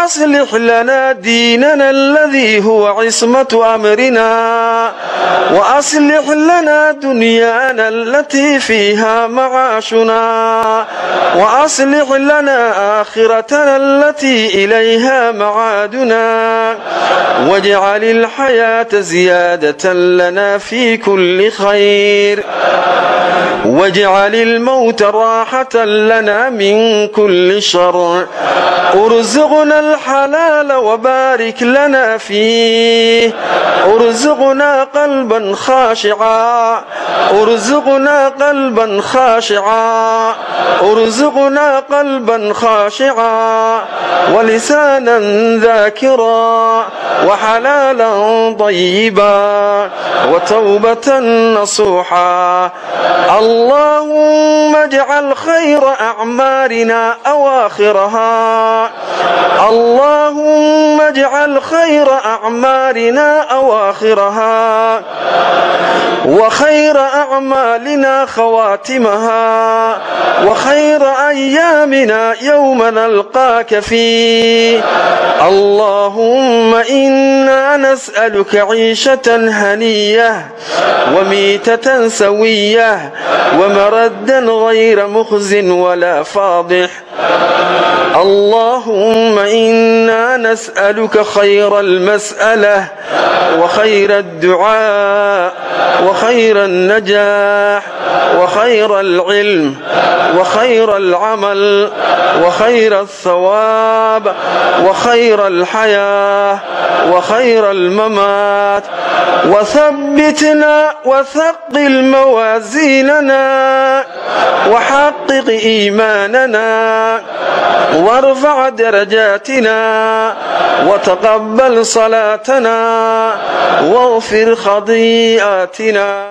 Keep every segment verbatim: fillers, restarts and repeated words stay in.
وأصلح لنا ديننا الذي هو عصمة أمرنا وأصلح لنا دنيانا التي فيها معاشنا وأصلح لنا آخرتنا التي إليها معادنا واجعل الحياة زيادة لنا في كل خير واجعل الموت راحة لنا من كل شر ارزقنا الحلال وبارك لنا فيه ارزقنا قلبا خاشعا ارزقنا قلبا خاشعا ارزقنا قلبا خاشعا ولسانا ذاكرا وحلالا طيبا وتوبة نصوحا اللهم اجعل خير أعمارنا أواخرها اللهم اجعل خير أعمارنا أواخرها وخير أعمالنا خواتمها وخير أيامنا يوم نلقاك فيه اللهم إنا نسألك عيشة هنية وميتة سوية ومردا غير مخز ولا فاضح اللهم إنا نسألك خير المسألة وخير الدعاء وخير النجاح وخير العلم وخير العمل وخير الثواب وخير الحياة وخير الممات وثبتنا وثقل موازيننا وحقق إيماننا وارفع درجاتنا وتقبل صلاتنا واغفر خطيئاتنا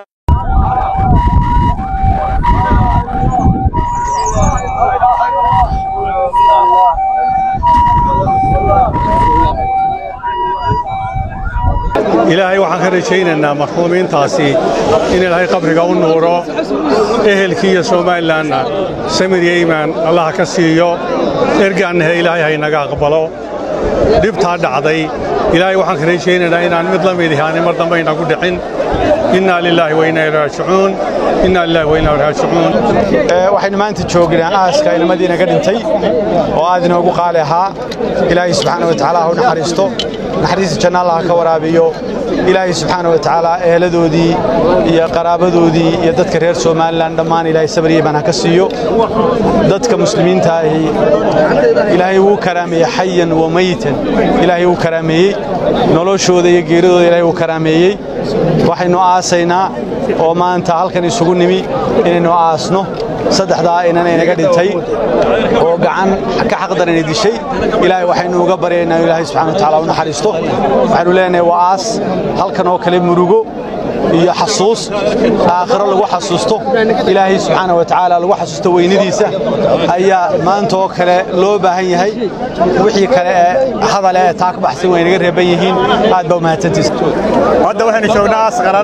إلهي waxaan ka rajaynaynaa marxuumiintaasi in Ilaahay qabriga u nuuro ehelkiisa Somaliland samir yeeman Allah ka siiyo ergaanaha Ilaahay hay naga aqbalo dibta dhacday Ilaahay waxaan ka rajaynaynaa inaan mid la mid yahay mar dambe inagu dhicin inna lillahi wa inna ilayhi raaji'uun inna lillahi wa inna ilayhi raaji'uun waxaynu maanta joognaa aaska in Madiina ka dhintay oo aad inoogu qaali ahaa Ilaahay subhanahu wa ta'ala uu naxariisto naxariis janna Allah ka waraabiyo Ilaahay subhanahu wa ta'ala eeladoodii iyo qaraabadoodii iyo dadka reer Somaliland dhamaan Ilaahay sabir iyo bana ka siiyo dadka muslimiinta ah Ilaahay uu karaameeyay hayyan wa maytan Ilaahay uu karaameeyay noloshooda iyo geeridooda Ilaahay uu karaameeyay waxaynu aasaynaa oo maanta halkan isugu nimi inaynu aasno saddexdaa inana inaga dhintay oo gacan ka xaqdaran dishay Ilaahay waxaynu uga baryaynaa Ilaahay subhanahu wa ta'ala uu naxariisto waxaanu leenahay waa aas halkan oo kale murugo iyo xasuus aakhiro lagu xasuusto Ilaahay subhanahu wa ta'ala lagu xasuusto weynadiisa ayaa maanta oo kale loo baahan yahay wixii kale hadal ee taak baxsan way naga reeban yihiin aad baa mahadsantiis hadda waxaanu joognaa aas qaran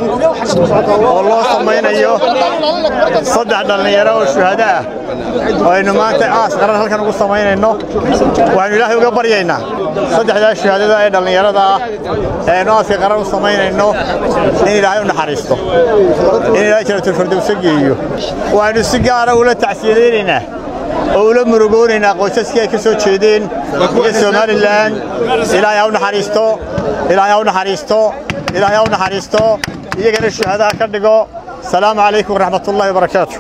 oo loo sameeyo saddex dhalinyaro oo shuhada ah oo aynu maanta aas qaran halkan ugu sameeynayno waxaanu Ilaahay uga baryaynaa saddexda shuhadada ee dhalinyarada ah ee aas qaran u sameeynayno in Ilaahay u naxariisto in Ilaahay jannatu firdawsi geeyo waanu si gaar ah ula tacsiyeynaa oo ula murugoonayna qoysaskii ay ka soo jeedeen iyo Somaliland Ilaahay u naxariisto Ilaahay u naxariisto Ilaahay u naxariisto iyagana shuhada ka dhigo salaamu alaykum wa rahmatullahi wa barakaatuh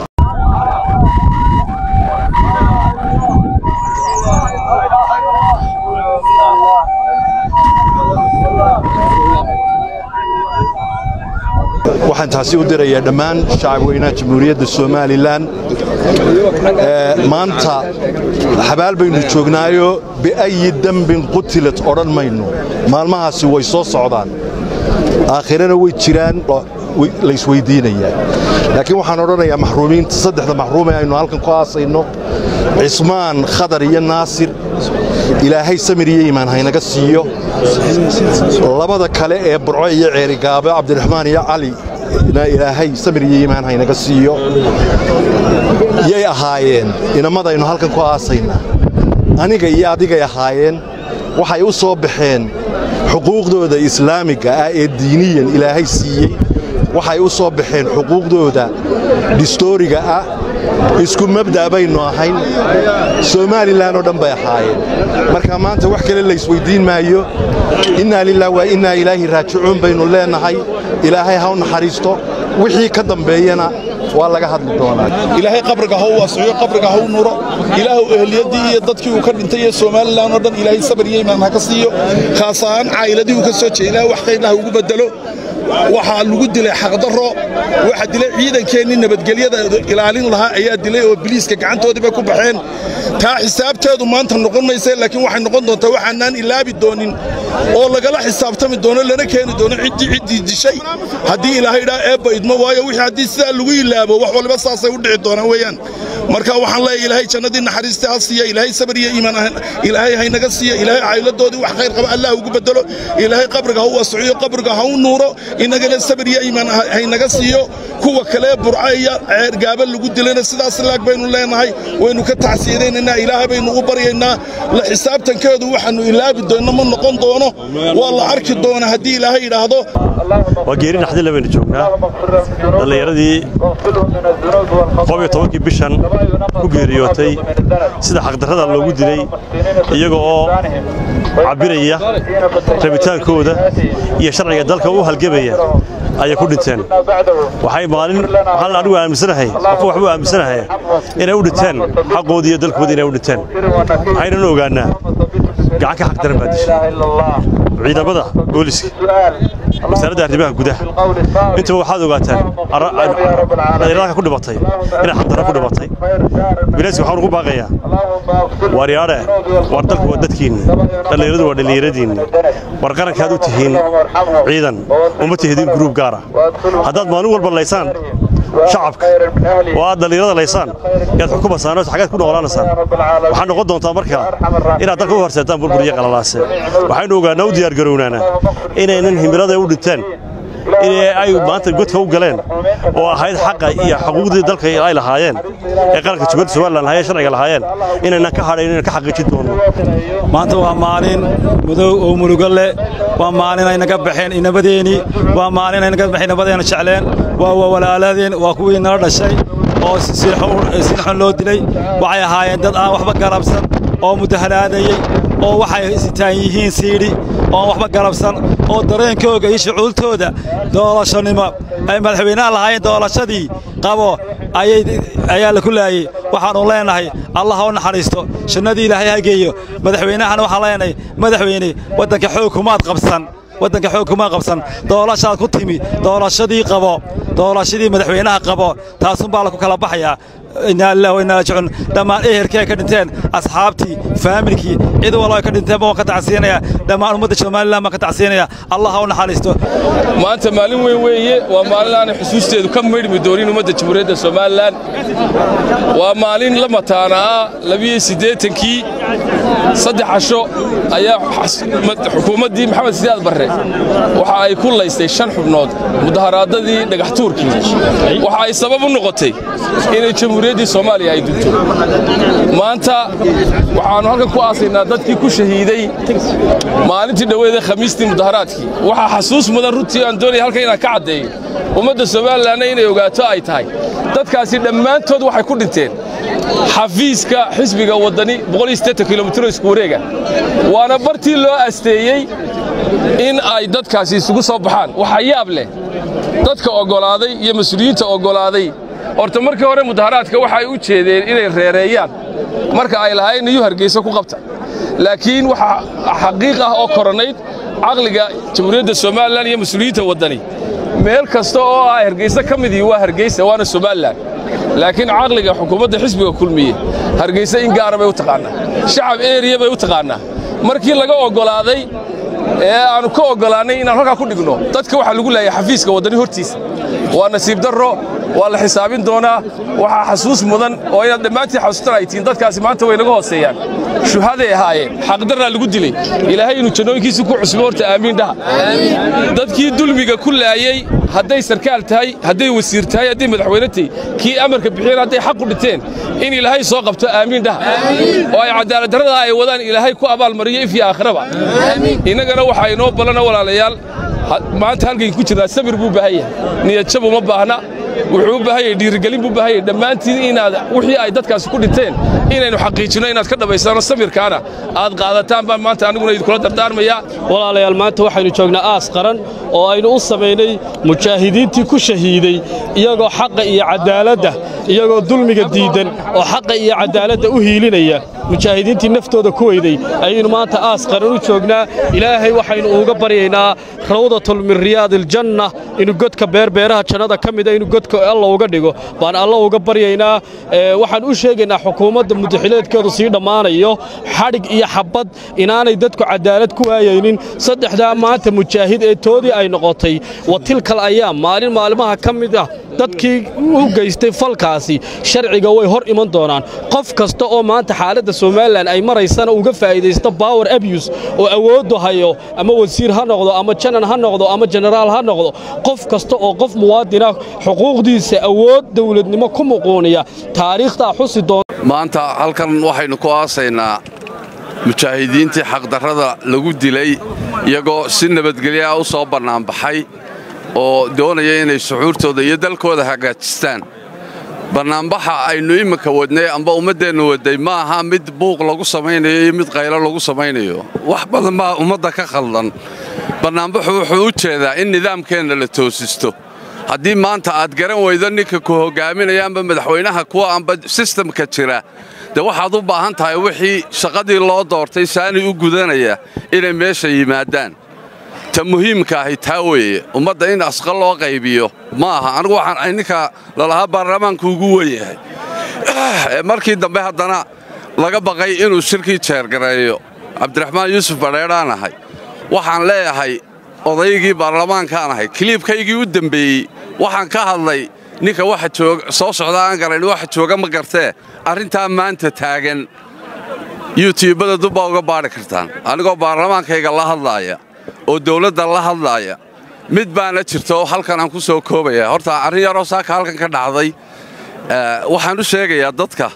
waxaan taasi u dirayaa dhammaan shacabweynaha Jamhuuriyadda Somaliland ee maanta xabaal baynu joognaayo bi ay dambin qutilat oran mayno maalmahaasi way soo socdaan aakhirana way jiraan la isweydiinaya laakiin waxaan oranayaa mahruumiinta saddexda mahruum ee aynu halkan ku aasayno Cismaan Khadar iyo Naasir Ilaahay samir iyo iimaan haynaga siiyo labada kale ee Burco iyo Ceeri Gaabo Cabdiraxmaan iyo Cali Ilaahay samir iyo iimaan haynaga siiyo yay ahaayeen inamadaynu halkan ku aasayna aniga iyo adiga ahaayeen waxay u soo baxeen xuquuqdooda islaamiga ah ee diiniyan ilaahay siiyey waxay u soo baxeen xuquuqdooda distooriga ah isku mabda' baynu ahayn Somaliland oo dhan bay ahaayeen marka maanta wax kale la isweydiin maayo inna lillahi wa inna ilayhi raaji'uun baynu leenahay ilaahay ha u naxariisto wixii ka dambeeyana waa laga hadli doonaa ilaahay qabriga ha u wasiyo qabriga ha u nuuro ilaahu ehliyadii iyo dadkii uu ka dhintay ee Somaliland oo dhan ilaahay sabir iyo iimaan ha ka siiyo khaasaan caa'iladii uu ka soo jeeday wax khayr ah ugu bedelo waxa lagu dilay xaqdarro waxa dilay ciidankeenii nabadgelyada ilaalin lahaa ayaa dilay oo biliiska gacantoodii bay ku baxeen taa xisaabteedu maanta noqon maysa laakiin waxay noqon doontaa waxaan ilaabi doonin oo lagala xisaabtami doono lana keeni doono cidii cidii dishay hadii ilaahay dhaa eeba idmo waayo wixii hadii sida lagu ilaabo wax walba saasay u dhici doonaan weeyaan marka waxaan leeyahay ilaahay jannadii naxariista ha siiyo ilaahay sabir iyo iimaan ilaahay hay naga siiyo ilaahay caa'iladoodii wax khayr qaba Allah ugu bedelo ilaahay qabriga ha u wasiyo qabriga ha u nuuro inagana sabir iyo iimaan hay naga siiyo kuwa kale burcaya ceer gaaba lagu dilayna sidaas laag baynu leenahay waynu ka tacsiideynaa ilaahay baynu u baryaynaa la xisaabtankeedu waxaanu ilaabi doonno ma noqon doono waa la arki doona hadii ilaahay yiraahdo waa geeri dhaxdii labaynu joognaa dhalinyaradii qof iyo tobankii bishan ku geeriyootay sida xaqdarrada loogu dilay iyaga oo cabiraya rabitaankooda iyo sharciga dalka u halgamaya ayay ku dhinteen waxay maalin waxaan anigu aaminsanahay qof waxba aaminsanahay inay u dhinteen xaqoodii iyo dalkooda inay u dhinteen waxaynu ogaanaa gacan ka xaq daran baa dishay ciidamada booliska wasaaradda arrimaha gudaha intaba waxaad ogaataan dhalinyarada ku dhimatay inay xaqdarro ku dhimatay bilaas waxaan ugu baaqayaa waaryaare war dalku waa dadkiinni dhalinyaradu waa dhalinyaradiinni war qarankaad u tihiin ciidan uma tihiin gruub gaar ah haddaad maalin walba laysaan shacabka oo aad dhalinyarada laysaan yaad xukumaysaan oo xagaad ku noolaanaysaan waxaa noqon doontaa markaa inaad dalka u horseetaan burbur iyo qalalaase waxaynu ogaanaa u diyaar garownaana inaynan himilada u dhinteen in ay maanta godka u galeen oo ahayd xaqa iyo xuquuqdii dalka ay lahaayeen ee qaranka Jubaland Somaliland hay'ad sharciga lahaayeen inaynan ka hadhayn inaan ka xaqiijin doono maanta waa maalin mudow oo murugo leh waa maalin ay naga baxeen inabadeeni waa maalin ay naga baxeen inabadeena jecleen waa walaaladeen waa kuwii nala dhashay oo si xun loo dilay waxay ahaayeen dad aan waxba garabsan oo mudaharaadayay oo waxay isitaan yihiin siiri oo waxba garabsan oo dareenkooga iyo shucuultooda doolashanimo ay madaxweynaha lahaayeen doolashadii qabo ayay ayaa la kulaayay waxaanu leenahay Allah ha naxariisto jannadii ilaahay ha geeyo madaxweynahana waxa leenahay madaxweyne wadanka xukuumad qabsan wadanka xukuumad qabsan doolashaad ku timi doolashadii qabo doolashadii madaxweynaha qabo taasun baa la ku kala baxaya inna lillahi wa inna ilaihi raaji'uun dhamaan ehelkay ka dhinteen asxaabtii familkii cid walba ka dhinteen baa ka tacsiinaya dhamaan ummadda Somaliland ma ka tacsiinaya Allah ha u naxariisto maanta maalin weyn weeye waa maalin aan xusuusteedu ka meedmi doonin ummadda Jamhuuriyadda Somaliland waa maalin la mataana laba iyo siddeetankii saddex casho ayaa xukuumaddii Maxamed Siyaad Barre waxa ay ku laystay shan xubnood mudaharaadadii dhagax tuurkii waxa ay sabab u noqotay inay Jamhuuriyadda Soomaaliya ay dunto maanta waxaanu halkan ku aasaynaa dadkii ku shahiiday maalintii dhaweeyay khamiistii mudaharaadkii waxa xasuus mudan runtii aan doonay halkan inaan ka cadeeyo ummadda Soomaaliland inay ogaato ay tahay dadkaasi dhammaantood waxay ku dhinteen xafiiska xisbiga wadani boqol iyo siddeetan kiiloomitir isku wareega waana bartii loo asteeyay in ay dadkaasi isugu soo baxaan waxa yaab leh dadka ogolaaday iyo mas'uuliyiinta ogolaaday horta markii hore mudaharaadka waxa ay u jeedeen inay reereeyaan marka ay lahayn iyo hargeysa ku qabta laakiin waxa xaqiiq ah oo koronayd aqliga Jamhuuriyadda Somaliland iyo mas'uuliyiinta wadani meel kasta oo ay hargeysa kamidii waa hargeysa waana Somaliland laakiin aqliga xukuumadda xisbiga kulmiye hargeysa in gaar ah bay u taqaanaa shacab area bay u taqaanaa markii laga ogolaaday ee aanu ka ogolaanay inaan halka ku dhigno dadka waxa lagu leeyahay xafiiska wadani hortiisa waa nasiib darro waa la xisaabin doonaa waxa xasuus mudan oo inaad dhamaantii xasuustaan ay tiin dadkaasi maanta way naga hooseeyaan shuhaday ahaayeen xaqdarra lagu dilay ilaahay inuu jannooyinkiisa ku cusbo horta aamiin dhaha dadkii dulmiga ku laayay hadday sarkaal tahay hadday wasiir tahay hadday madaxweyne tahay kii amarka bixiyeen hadday xaq u dhiteen in ilaahay soo qabto aamiin dhaha oo ay cadaalad darrada ay wadaan ilaahay ku abaalmariyo if iyo aakhiraba innagana waxaa inoo balana walaalayaal maanta halkay ku jiraa sabir buu baahan yahay niyad jab uma baahna wuxuu u baahan yahay dhiirigelin buu baahan yahay dhammaantiin inaad wixii ay dadkaasi ku dhinteen inaynu xaqiijino inaad ka dhabaysano sabirkaana aad qaadataan baan maanta aniguna idinkula dardaarmaya walaalayaal maanta waxaynu joognaa aas qaran oo aynu u samaynay mujaahidiintii ku shahiiday iyagoo xaqa iyo cadaaladda iyagoo dulmiga diidan oo xaqa iyo cadaaladda u hiilinaya mujaahidiintii naftooda ku weyday ayaynu maanta aas qaran u joognaa ilaahay waxaynu uga baryaynaa rawdatul min riyaadil janna inuu godka beerbeeraha jannada ka mid ah inuu godka alla uga dhigo baan alla uga baryaynaa waxaan u sheegaynaa xukuumadda mudaxileedkeedu sii dhammaanayo xadhig iyo xabad inaanay dadku cadaalad ku waayaynin saddexdaa maanta mujaahid ee toodii ay noqotay watilkal ayaam maalin maalmaha ka mid ah dadkii u geystay falkaasi sharciga way hor iman doonaan qof kasta oo maanta xaaladda Soomaaliland ay maraysana uga faa'iideysto power abuse oo awooddu hayo ama wasiir ha noqdo ama janan ha noqdo ama generaal ha noqdo qof kasta oo qof muwaadin ah xuquuqdiisa awood dawladnimo ku muquuniya taariikhda xusi doon maanta halkan waxaynu ku aasaynaa mujaahidiintii xaqdarrada lagu dilay iyagoo si nabadgelyo ah u soo bannaan baxay oo doonaya inay suxuurtooda iyo dalkooda hagaajistaan barnaambaxa aynu iminka wadnay amba ummadeennu waday ma aha mid buuq lagu samaynayo iyo mid qaylo lagu samaynayo wax badan baa ummadda ka khaldan barnaambaxu wuxuu u jeedaa in nidaamkeenna la toosisto haddii maanta aad garan weydo ninka ku hogaaminaya amba madaxweynaha kuwa amba sistamka jira dee waxaad u baahan tahay wixii shaqadii loo doortay saani u gudanaya inay meesha yimaadaan ta muhiimka ahi taa weeye ummadda in asqa loo qaybiyo ma aha anigu waxaan ninka lalahaa baarlamaanku ugu weyahay markii dambe haddana laga baqay inuu shirkii jeergareeyo cabdiraxmaan yuusuf badheedhaan ahay waxaan leeyahay odaygii baarlamaankaan ahay kiliibkaygii u dembeeyey waxaan ka hadlay ninka waxa jooga soo socda aan garayn waxa jooga ma gartee arrintaa maanta taagan youtubada dubbaa uga baadhi kartaan anigoo baarlamaankayga la hadlaaya oo dawladda la hadlaaya mid baana jirta oo halkan aan ku soo koobaya horta arrin yaroo saaka halkan ka dhacday waxaan u sheegayaa dadka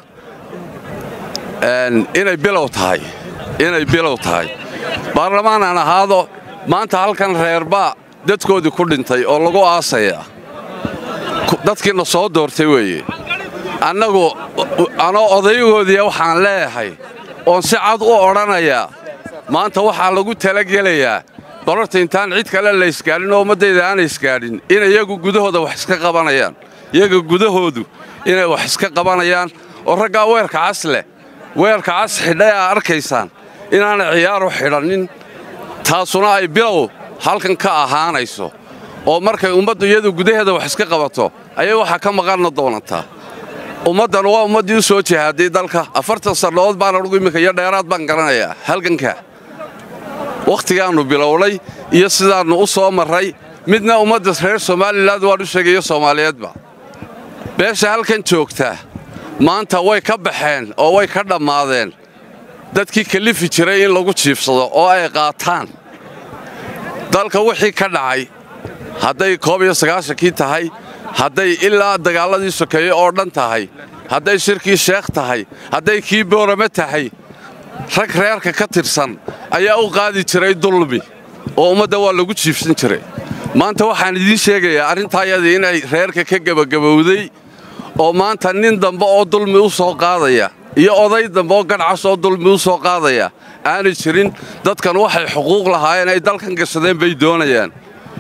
inay bilow tahay inay bilow tahay baarlamaan aan ahaado maanta halkan reerbaa dadkoodii ku dhintay oo lagu aasayaa dadkiina soo doortay weeye annagu anoo odaygoodiya waxaan leeyahay oon si cad u odhanayaa maanta waxaa lagu talagelayaa barorta intaan cid kale la isgaadhin oo ummaddayda aanay isgaadhin in iyagu gudahooda wax iska qabanayaan iyaga gudahoodu inay wax iska qabanayaan oo raggaa weerka cas leh weerka cas xidhay aa arkaysaan inaanay ciyaar u xidhannin taasuna ay bilow halkan ka ahaanayso oo markay ummaddu iyadu gudaheeda wax iska qabato ayay waxaa ka maqanna doonantaa ummaddan waa ummaddii u soo jihaaday dalka afartan sannadood baan anugu iminka iyo dheeraad baan garanayaa halganka wakhtigaannu bilowlay iyo sidaannu u soo marray midna ummadda reer Somaliland waan u sheegayo Soomaaliyeedba beesha halkan joogta maanta way ka baxeen oo way ka dhammaadeen dadkii kalifi jiray in lagu jiifsado oo ay qaataan dalka wixii ka dhacay hadday koob iyo sagaashankii tahay hadday ilaa dagaaladii sokeeye oo dhan tahay hadday shirkii sheekh tahay hadday kii boorame tahay rag reerka ka tirsan ayaa u qaadi jiray dulmi oo ummadda waa lagu jiifsan jiray maanta waxaan idiin sheegayaa arrintaayadii inay reerka ka gebagabowday oo maanta nin dambe oo dulmi u soo qaadaya iyo oday dambe oo gadhcas oo dulmi u soo qaadaya aanay jirin dadkan waxay xuquuq lahaayeen ay dalkan gashadeen bay doonayaan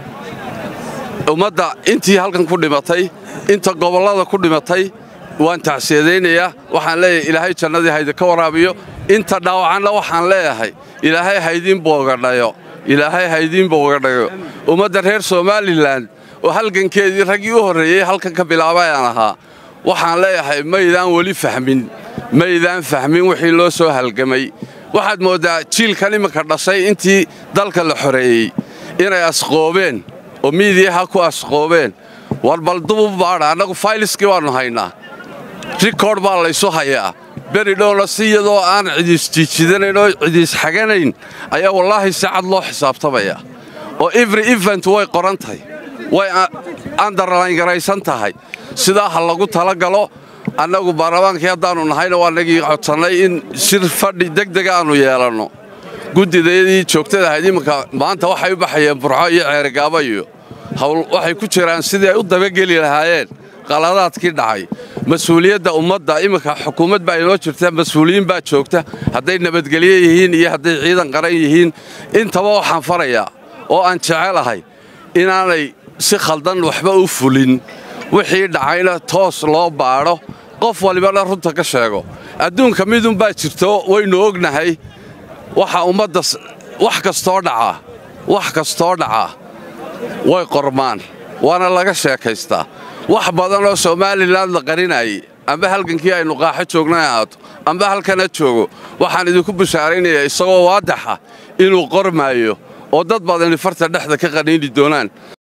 ummadda intii halkan ku dhimatay inta gobollada ku dhimatay waan tacsiyadaynayaa waxaan leeyahay ilaahay jannadii haydi ka waraabiyo inta dhaawacanna waxaan leeyahay ilaahay haydiin boogadhayo ilaahay haydiin boogadhayo ummadda reer Somaliland oo halgankeedii raggii u horreeyey halkan ka bilaabayaan ahaa waxaan leeyahay maydaan weli fahmin maydaan fahmin wixii loo soo halgamay waxaad moodaa jiilkan iminka dhashay intii dalka la xoreeyey inay asqoobeen oo miidiyaha ku asqoobeen war bal dubu baadha annagu fayliskii waannu haynaa rikoodh baa laysu hayaa beri dhowna si iyadoo aan cidiis jiijidanayn oo cidiis xaganayn ayaa wallaahi si cad loo xisaabtamaya oo every event way qoran tahay way underline garaysan tahay sidaa ha lagu talagalo annagu baarlamaankii haddaannu nahayna waa nagii codsannay in shir fadhi degdega aannu yeelanno guddideedii joogtada ahayd iminka maanta waxay u baxayeen burco iyo ceerigaabo iyo hawl waxay ku jiraan sidii ay u dabageli lahaayeen qaladaadkii dhacay mas-uuliyadda ummadda iminka xukuumad baa inoo jirta mas-uuliyiin baa joogta hadday nabadgelyo yihiin iyo hadday ciidan qaran yihiin intaba waxaan farayaa oo aan jecelahay inaanay si khaldan waxba u fulin wixii dhacayna toos loo baadho qof walibana runta ka sheego adduunka midunbaa jirto waynu ognahay waxa ummadda wax kastoo dhacaa wax kastoo dhacaa way qormaan waana laga sheekaystaa wax badan oo Somaliland la qarinayay amba halkankii aynu qaaxo joognay ahaato amba halkana joogo waxaan idinku bishaaraynayaa isagoo waadaxa inuu qormaayo oo dad badan farta dhexda ka qaniini doonaan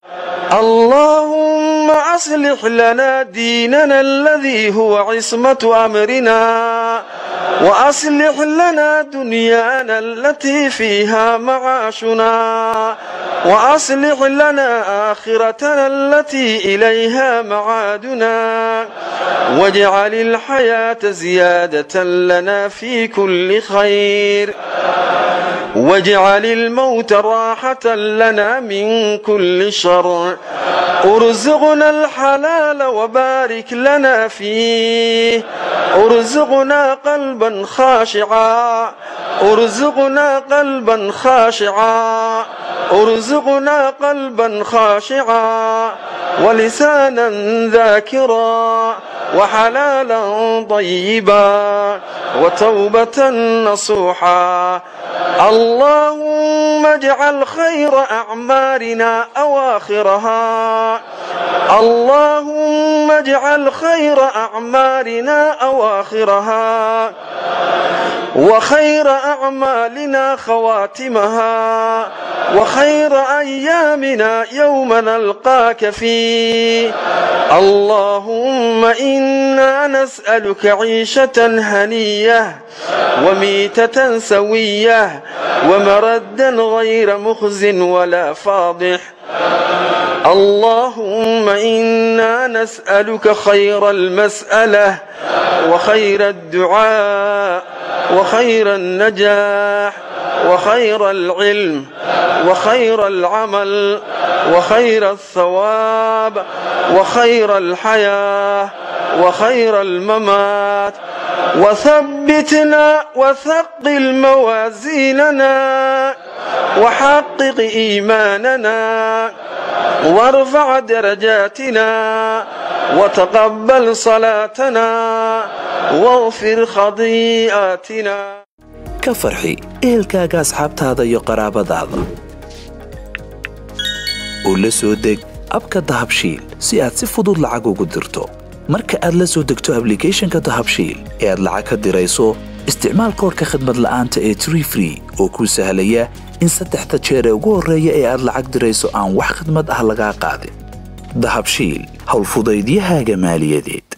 اللهم أصلح لنا ديننا الذي هو عصمة أمرنا وأصلح لنا دنيانا التي فيها معاشنا وأصلح لنا آخرتنا التي إليها معادنا واجعل الحياة زيادة لنا في كل خير واجعل الموت راحة لنا من كل شر ارزقنا الحلال وبارك لنا فيه ارزقنا قلبا خاشعا ارزقنا قلبا خاشعا ارزقنا قلبا خاشعا ولسانا ذاكرا وحلالا طيبا وتوبة نصوحا اللهم اجعل خير أعمارنا أواخرها اللهم اجعل خير أعمارنا أواخرها وخير أعمالنا خواتمها وخير أيامنا يوم نلقاك فيه اللهم إنا نسألك عيشة هنية وميتة سوية ومردا غير مخز ولا فاضح اللهم إنا نسألك خير المسألة وخير الدعاء وخير النجاح وخير العلم وخير العمل وخير الثواب وخير الحياة وخير الممات وثبتنا وثقل موازيننا وحقق إيماننا وارفع درجاتنا وتقبل صلاتنا واغفر خطيئاتنا كفرحي إهلكاغا أصحابتادا يو قرابادادا ولا soo deg abka Dahabshiil si aad si fudud lacag ugu dirto marka aad la soo degto applicationka Dahabshiil ee aad lacag ka dirayso isticmaal koodka khidmad la'aanta ee three free oo ku sahlaya in saddexda jeer ee ugu horeeya ee aad lacag dirayso aan wax khidmad ah laga qaadin Dahabshiil hawl fudaydiyahaaga maaliyadeed